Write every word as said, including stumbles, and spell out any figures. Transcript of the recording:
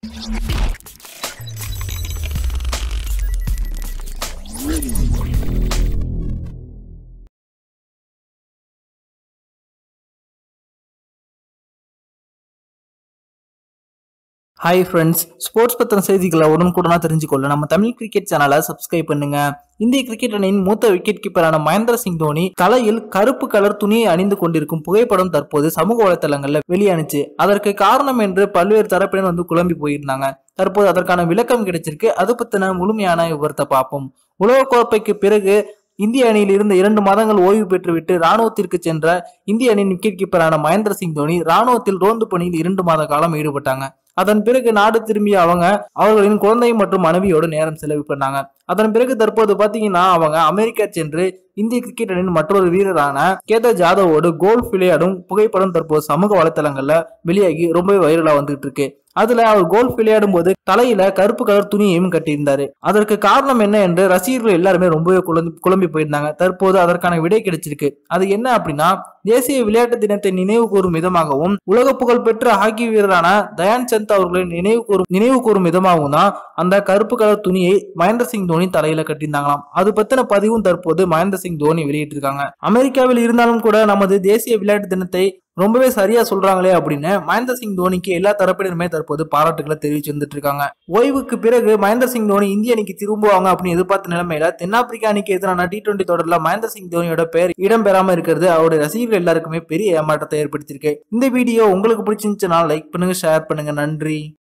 Hi friends, sports பத்தின செய்திகளை உடனுக்குடனா தெரிஞ்சுக்கொள்ள நம்ம தமிழ் கிரிக்கெட் சேனலை சப்ஸ்கிரைப் பண்ணுங்க. இந்திய கிரிக்கெட் அணியின் மூத்த விக்கெட் கீப்பரான மகேந்திர சிங் தோனி தலையில் கருப்பு கலர் துணியை அணிந்து கொண்டிருக்கும் புகைப்படம் தற்போது சமூக வலைதளங்கள்ல வெளியானுச்சு. அதற்கு காரணம் என்று பல்வேறு தரப்பினர் வந்து குழம்பி போயிருந்தாங்க. தற்போது அதற்கான விளக்கம் கிடைச்சிருக்கு. அது பத்தின முழுமையான விவரத்தை பார்ப்போம். உலகக்கோப்பைக்கு பிறகு இந்திய அணியில் இருந்த இரண்டு மாதங்கள் ஓய்வு பெற்றுவிட்டு ராணுவத்திற்கு சென்ற இந்திய அணியின் விக்கெட் கீப்பரான மகேந்திர சிங் தோனி ராணுவத்தில் ரோந்து பணியில் இரண்டு மாத காலம் ஈடுபட்டாங்க. அதன் பிறகு நாடு திரும்பிய அவங்க அவர்களின் குழந்தை மற்றும் மனைவியோடு நேரம் செலவு பண்ணாங்க. அதன் பிறகு தற்போது பாத்தீங்கன்னா அவங்க அமெரிக்கா சென்று இந்திய கிரிக்கெட் அணியின் மற்றொரு வீரரான கேதர் ஜாதவோடு கோல்ஃப் விளையாடும் புகைப்படம் தற்போது சமூக வலைதளங்கள்ல வெளியாகி ரொம்பவே வைரலா வந்துட்டு இருக்கு. அதுல அவர் கோல்ஃப் விளையாடும் போது தலையில கருப்பு கலர் துணியையும் கட்டியிருந்தாரு. அதற்கு காரணம் என்ன என்று ரசிகர்கள் எல்லாருமே ரொம்பவே குழம்பி குழம்பி போயிருந்தாங்க. தற்போது அதற்கான விடை கிடைச்சிருக்கு. அது என்ன அப்படின்னா, தேசிய விளையாட்டு தினத்தை நினைவு கூறும் விதமாகவும் உலக புகழ் பெற்ற ஹாக்கி வீரரான தயான் சந்த் அவர்களின் நினைவு கூறும் நினைவு கூறும் விதமாகவும் தான் அந்த கருப்பு கலர் துணியை மகேந்திர சிங் தோனி தலையில கட்டியிருந்தாங்களாம். அது பத்தின பதிவும் தற்போது மகேந்திர சிங் தோனி வெளியிட்டிருக்காங்க. அமெரிக்காவில் இருந்தாலும் கூட நமது தேசிய விளையாட்டு தினத்தை ரொம்பவே சரியா சொல்றாங்களே அப்படின்னு மகேந்திர சிங் தோனிக்கு எல்லா தரப்பினருமே தற்போது பாராட்டுகளை தெரிவிச்சு வந்துட்டு இருக்காங்க. ஓய்வுக்கு பிறகு மகேந்திர சிங் தோனி இந்திய அணிக்கு திரும்புவாங்க அப்படின்னு எதிர்பார்த்த நிலைமையில தென்னாப்பிரிக்கா அணிக்கு எதிரான டி டுவெண்டி தொடர்ல மகேந்திர சிங் தோனியோட பெயர் இடம்பெறாம இருக்கிறது அவருடைய ரசிகர்கள் எல்லாருக்குமே பெரிய ஏமாற்றத்தை ஏற்படுத்தியிருக்கு. இந்த வீடியோ உங்களுக்கு பிடிச்சிருந்துச்சுன்னா லைக் பண்ணுங்க, ஷேர் பண்ணுங்க. நன்றி.